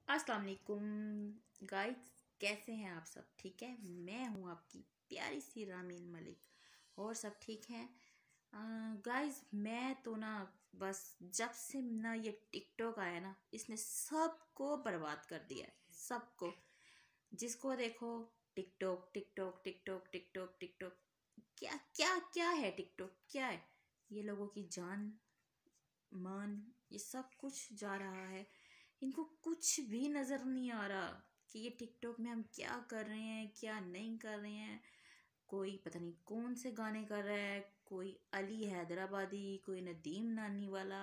अस्सलाम वालेकुम गाइस, कैसे हैं आप सब? ठीक है, मैं हूँ आपकी प्यारी सी रामीन मलिक और सब ठीक हैं। गाइस, मैं तो ना बस जब से ना ये टिकटॉक आया ना, इसने सबको बर्बाद कर दिया है। सबको, जिसको देखो TikTok TikTok TikTok TikTok TikTok. क्या क्या क्या है टिकटॉक? क्या है? ये लोगों की जान मान, ये सब कुछ जा रहा है। इनको कुछ भी नज़र नहीं आ रहा कि ये टिकटॉक में हम क्या कर रहे हैं, क्या नहीं कर रहे हैं। कोई पता नहीं कौन से गाने कर रहा है, कोई अली हैदराबादी, कोई नदीम नानी वाला,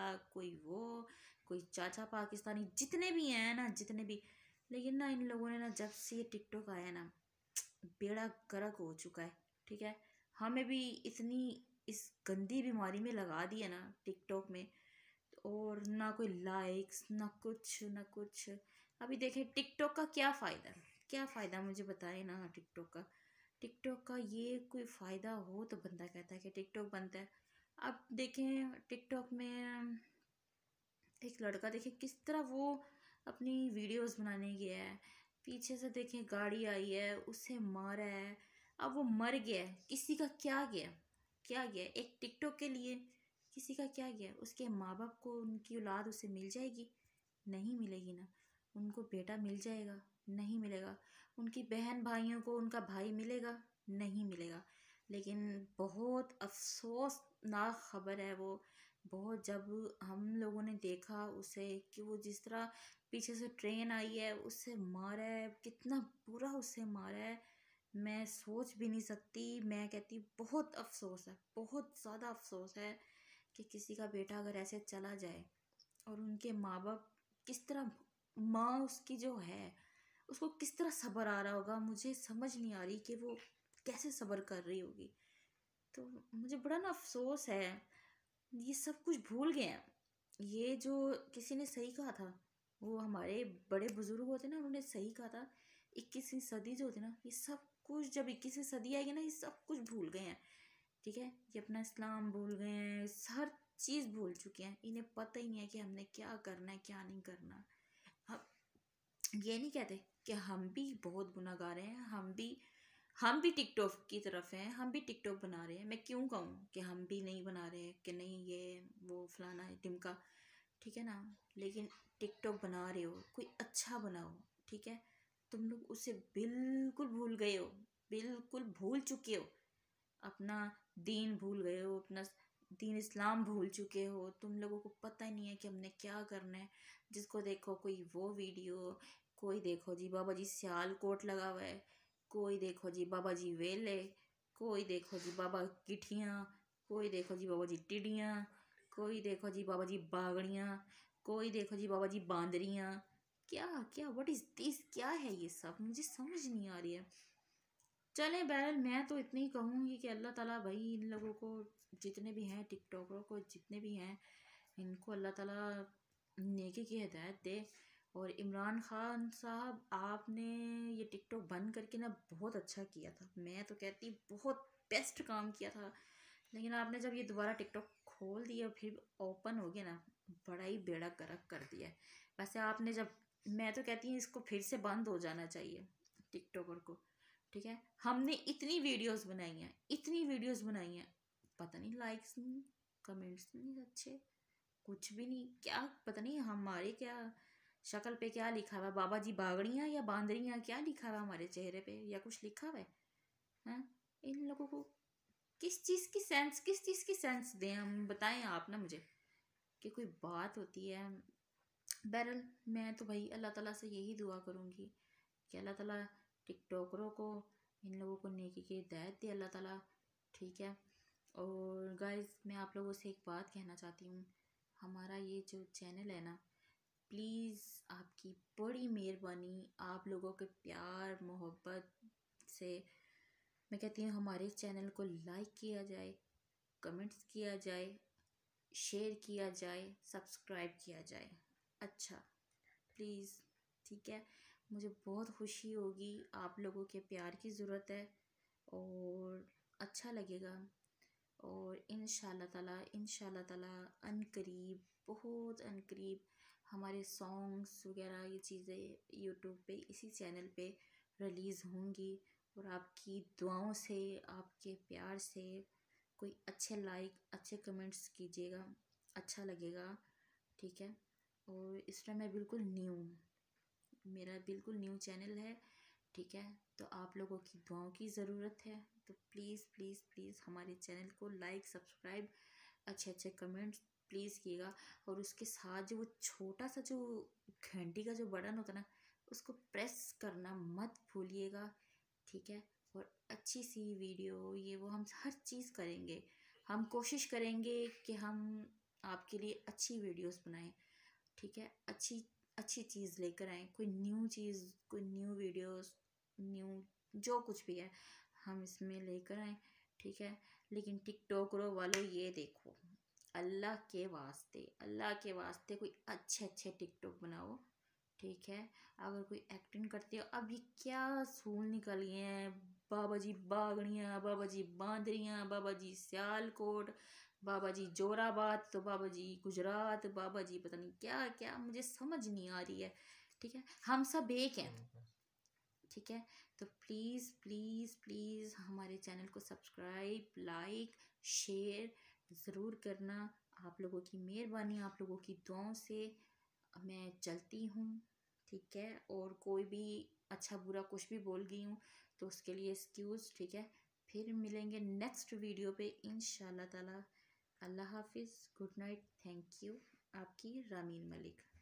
कोई चाचा पाकिस्तानी, जितने भी हैं ना, जितने भी। लेकिन ना इन लोगों ने ना, जब से ये टिकटॉक आया ना, बेड़ा गर्क हो चुका है। ठीक है, हमें भी इतनी इस गंदी बीमारी में लगा दिया ना टिकटॉक में। और ना कोई लाइक्स, ना कुछ ना कुछ। अभी देखें टिकटॉक का क्या फ़ायदा है? क्या फ़ायदा मुझे बताए ना टिकटॉक का। टिकटॉक का ये कोई फ़ायदा हो तो बंदा कहता है कि टिकटॉक बनता है। अब देखें टिकटॉक में एक लड़का, देखें किस तरह वो अपनी वीडियोस बनाने गया है। पीछे से देखें गाड़ी आई है, उसे मारा है। अब वो मर गया है, किसी का क्या गया? क्या गया एक टिकटॉक के लिए? किसी का क्या गया? उसके माँ बाप को उनकी औलाद उसे मिल जाएगी? नहीं मिलेगी ना। उनको बेटा मिल जाएगा? नहीं मिलेगा। उनकी बहन भाइयों को उनका भाई मिलेगा? नहीं मिलेगा। लेकिन बहुत अफसोसनाक खबर है वो। बहुत, जब हम लोगों ने देखा उसे कि वो जिस तरह पीछे से ट्रेन आई है, उससे मारा है, कितना बुरा उससे मारा है। मैं सोच भी नहीं सकती। मैं कहती बहुत अफसोस है, बहुत ज़्यादा अफसोस है कि किसी का बेटा अगर ऐसे चला जाए। और उनके माँ बाप किस तरह, माँ उसकी जो है उसको किस तरह सब्र आ रहा होगा, मुझे समझ नहीं आ रही कि वो कैसे सब्र कर रही होगी। तो मुझे बड़ा ना अफसोस है। ये सब कुछ भूल गए हैं। ये जो किसी ने सही कहा था, वो हमारे बड़े बुजुर्ग होते ना, उन्होंने सही कहा था। 21वीं सदी जो होती ना, ये सब कुछ, जब 21वीं सदी आएगी ना, ये सब कुछ भूल गए हैं। ठीक है, ये अपना इस्लाम भूल गए हैं, हर चीज़ भूल चुके हैं। इन्हें पता ही नहीं है कि हमने क्या करना है, क्या नहीं करना। हम ये नहीं कहते कि हम भी बहुत गुनाहगार हैं। हम भी टिकटॉक की तरफ हैं, हम भी टिकटॉक बना रहे हैं। मैं क्यों कहूँ कि हम भी नहीं बना रहे कि नहीं, ये वो फलाना है टिमका। ठीक है ना। लेकिन टिकटॉक बना रहे हो, कोई अच्छा बनाओ। ठीक है, तुम लोग उसे बिल्कुल भूल गए हो, बिल्कुल भूल चुके हो। अपना दीन भूल गए हो, अपना दीन इस्लाम भूल चुके हो। तुम लोगों को पता ही नहीं है कि हमने क्या करना है। जिसको देखो कोई वो वीडियो, कोई देखो जी बाबा जी सियालकोट लगा हुआ है, कोई देखो जी बाबा जी वेले, कोई देखो जी बाबा गिठियाँ, कोई देखो जी बाबा जी टिडियाँ, कोई देखो जी बाबा जी बागड़ियाँ, कोई देखो जी बाबा जी बांदरियाँ। क्या क्या, व्हाट इज़ दिस? क्या है ये सब? मुझे समझ नहीं आ रही है। चले बहरहाल, मैं तो इतनी ही कहूँगी कि अल्लाह ताला भाई इन लोगों को, जितने भी हैं टिकटॉकरों को, जितने भी हैं, इनको अल्लाह ताला नेकी की हिदायत दे। और इमरान खान साहब, आपने ये टिकटॉक बंद करके ना बहुत अच्छा किया था। मैं तो कहती बहुत बेस्ट काम किया था। लेकिन आपने जब ये दोबारा टिकटॉक खोल दिया, फिर ओपन हो गया ना, बड़ा ही बेड़ा गर्क कर दिया है। वैसे आपने जब, मैं तो कहती हूँ इसको फिर से बंद हो जाना चाहिए टिकटॉकर को। ठीक है, हमने इतनी वीडियोस बनाई हैं, इतनी वीडियोस बनाई हैं, पता नहीं लाइक्स नहीं, कमेंट्स नहीं अच्छे, कुछ भी नहीं। क्या पता नहीं हमारे क्या शक्ल पे क्या लिखा हुआ है, बाबा जी बागड़ियाँ या बांदरियाँ, क्या लिखा हुआ है हमारे चेहरे पे, या कुछ लिखा हुआ है? हैं? इन लोगों को किस चीज़ की सेंस दें हम? बताएं आप ना मुझे, कि कोई बात होती है। बहरहाल, मैं तो भाई अल्लाह ताला से यही दुआ करूँगी कि अल्लाह ताला टिकटॉकरों को, इन लोगों को नेकी की हिदायत दे अल्लाह ताला। ठीक है। और गाइस, मैं आप लोगों से एक बात कहना चाहती हूँ। हमारा ये जो चैनल है ना, प्लीज़ आपकी बड़ी मेहरबानी, आप लोगों के प्यार मोहब्बत से मैं कहती हूँ हमारे चैनल को लाइक किया जाए, कमेंट्स किया जाए, शेयर किया जाए, सब्सक्राइब किया जाए। अच्छा, प्लीज़। ठीक है, मुझे बहुत खुशी होगी, आप लोगों के प्यार की ज़रूरत है और अच्छा लगेगा। और इंशाल्लाह ताला अनकरीब, बहुत अनकरीब हमारे सॉन्ग्स वगैरह ये चीज़ें यूट्यूब पे इसी चैनल पे रिलीज़ होंगी। और आपकी दुआओं से, आपके प्यार से कोई अच्छे लाइक, अच्छे कमेंट्स कीजिएगा, अच्छा लगेगा, ठीक है। और इस टाइम मैं बिल्कुल न्यू हूँ, मेरा बिल्कुल न्यू चैनल है, ठीक है। तो आप लोगों की दुआओं की ज़रूरत है। तो प्लीज़ प्लीज़ प्लीज़ हमारे चैनल को लाइक, सब्सक्राइब, अच्छे अच्छे कमेंट्स प्लीज़ कीजिएगा। और उसके साथ जो वो छोटा सा जो घंटी का जो बटन होता है ना, उसको प्रेस करना मत भूलिएगा, ठीक है। और अच्छी सी वीडियो ये वो हम हर चीज़ करेंगे, हम कोशिश करेंगे कि हम आपके लिए अच्छी वीडियोस बनाएं, ठीक है। अच्छी अच्छी चीज़ लेकर आएँ, कोई न्यू चीज़, कोई न्यू वीडियोस, न्यू जो कुछ भी है हम इसमें लेकर आएँ, ठीक है। लेकिन टिकटॉकरों वालों ये देखो, अल्लाह के वास्ते कोई अच्छे अच्छे टिकटॉक बनाओ, ठीक है। अगर कोई एक्टिंग करती हो, अब ये क्या सूल निकल गए हैं, बाबा जी बागड़ियाँ, बाबा जी बांदरियाँ, बाबा जी सियालकोट, बाबा जी जोराबाद, तो बाबा जी गुजरात, बाबा जी पता नहीं क्या क्या, मुझे समझ नहीं आ रही है, ठीक है। हम सब एक हैं, ठीक है। तो प्लीज़ प्लीज़ प्लीज़ हमारे चैनल को सब्सक्राइब, लाइक, शेयर ज़रूर करना। आप लोगों की मेहरबानी, आप लोगों की दुआओं से मैं चलती हूँ, ठीक है। और कोई भी अच्छा बुरा कुछ भी बोल गई हूँ तो उसके लिए एक्सक्यूज़, ठीक है। फिर मिलेंगे नेक्स्ट वीडियो पे इंशाल्लाह ताला। अल्लाह हाफिज़, गुड नाइट, थैंक यू। आपकी रामीन मलिक।